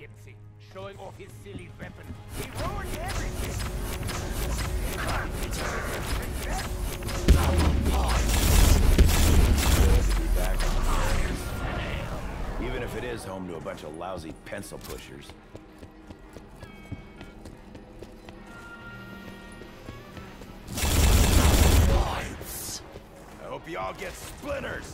arrogancy, showing off his silly weapon. He ruined everything! Good to be back on the even if it is home to a bunch of lousy pencil pushers. I hope y'all get splinters!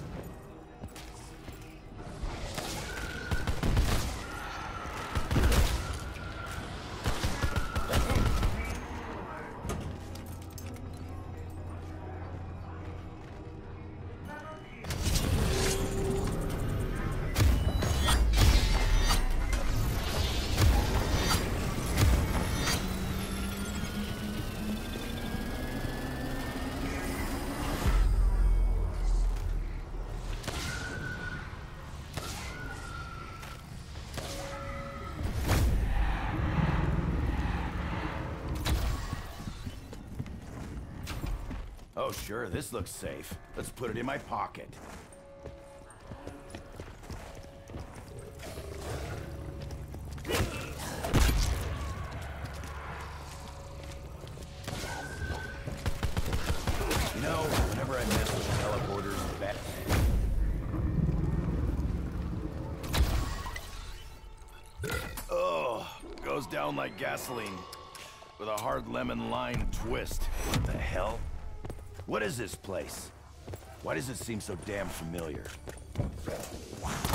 Oh, sure, this looks safe. Let's put it in my pocket. You know, whenever I mess with teleporters, that... Oh, goes down like gasoline. With a hard lemon lime twist. What the hell? What is this place? Why does it seem so damn familiar?